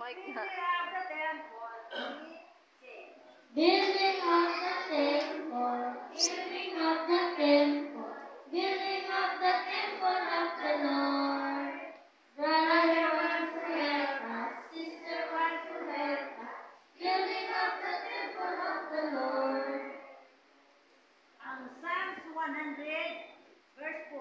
Building of the temple, building of the temple, building of the temple of the Lord. Brother wants to help us, sister wants to help us, building of the temple of the Lord. Ang Psalms 100, verse 4.